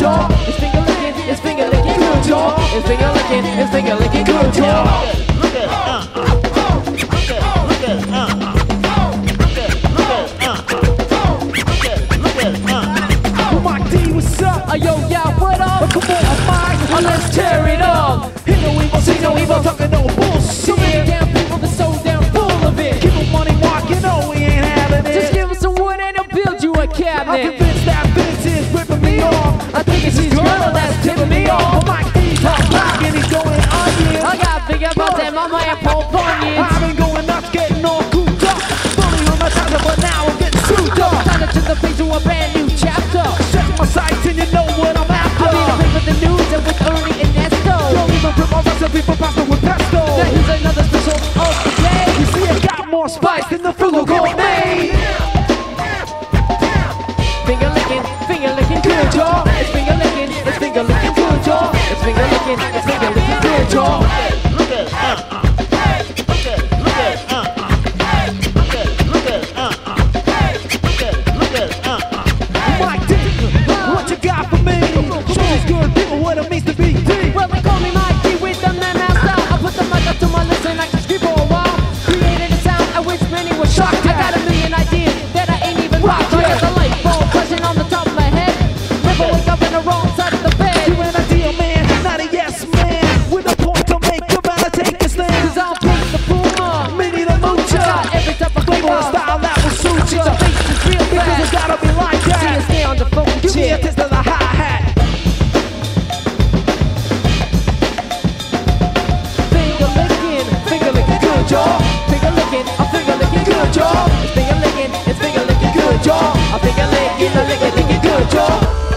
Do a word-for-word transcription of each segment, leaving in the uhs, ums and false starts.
y'all. It's finger licking, it's finger licking good, y'all. It's finger licking, it's finger licking good, y'all. Look at it, uh, uh, look at it, look at it, uh, uh, look at it, look at it, uh, uh, look at it, look at it, uh. Well, Mike D, what's up? Uh, yo, yeah, what up? Well, come on, Mike, uh, let's tear it up. Hear no evil, see no evil, talking no bullshit. So many damn people that's so damn full of it. Keep them money walking, no, we ain't having it. Just give us some wood and they'll build you a cabinet. I'm convinced that Vince is ripping me off. I think it's his girl that's tipping me off. Well, Mike D's hot rock and he's going onions. I got bigger butts and my man Paul Bunyan. I've been going nuts, getting all cooped up. Fully on my time, but now I'm getting sued up. Time to turn the page to a brand new chapter. Set my sights and you know what I'm after. I'll be the big with the news and with Ernie and Nesto. Don't even rip my recipe for pasta with pesto. Now here's another special of the day. You see I got more spice than the Frugal Gourmet. Finger licking, finger licking good, y'all. It's finger licking, it's finger licking good, y'all. It's finger licking, it's finger licking good, y'all. Look at it, uh, uh, look at it, look at it, uh, uh, look at it, look at it, uh, uh, look at it, look at it, uh, uh. Mike D, what you got for me? Show these good people what it means to be D. Well, they call me Mike D with the man out style. I put the mic up to my lips and I can scream for a while. Created a sound at which many were shocked. I got a million ideas that I ain't even rocked. I got the light bulb flashing on the top of my head. Never wake up in the wrong side of the bed. You an ideal man, not a yes man. With a point to make, you better take a stand. Cause I'll beat the boomer, mini the moocher. I got every type of flavor and style that will suit you. The bass is real fast, because it's gotta be like that. See you stay on the phone, give me a taste of the hi-hat. Finger licking, finger licking good, y'all. Finger licking, I'm finger licking good, y'all. It's finger licking, it's finger licking good, y'all. I'm finger licking, I'm licking, licking good, y'all.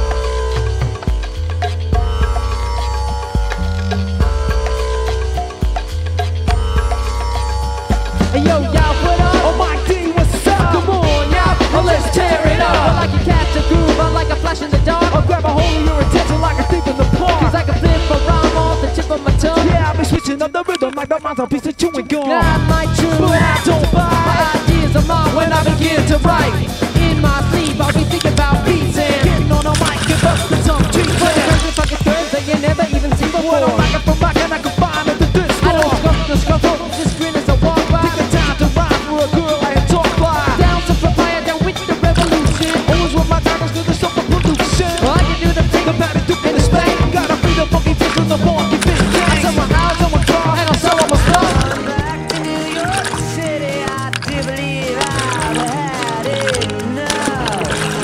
Hey yo, y'all, what up? Oh, Mike D, what's up? Come on, y'all, oh, let's tear it up. I like you catch a groove, I like a flash in the dark. I'll grab a hold of your attention like a thief in the park. Cause I can flip a rhyme off the tip of my tongue. Yeah, I'll be switching up the rhythm like the mouthpiece of chewing gum. Not my truth, but I don't buy. My ideas are mine when I begin to write. In my sleep, I'll be thinking about beats and getting on a mic and busting some trees. But it hurts if I get words that you never even seen before. I'm back from back and I can find it to this floor. I don't scuff the scuffle, just grin as I walk by. Take the time to rhyme for a girl I had talk by. Down to papaya, down with the revolution. Always with my diamonds to the soul of pollution. Well, I can do the thing about it, do in the spank. Gotta be the funky fish in the funky fish tank. I sell my house, sell my car, and I'll sell all my stuff. Back to New York City, I do believe I've had enough.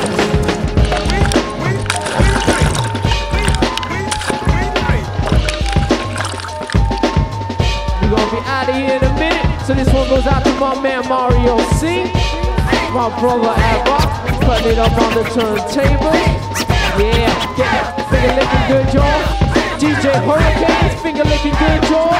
We're gonna be out of here in a minute. So this one goes out to my man Mario C, my brother Abba, putting it up on the turntable. Yeah, get it, finger licking good, y'all. D J Hurricanes, finger licking good, y'all.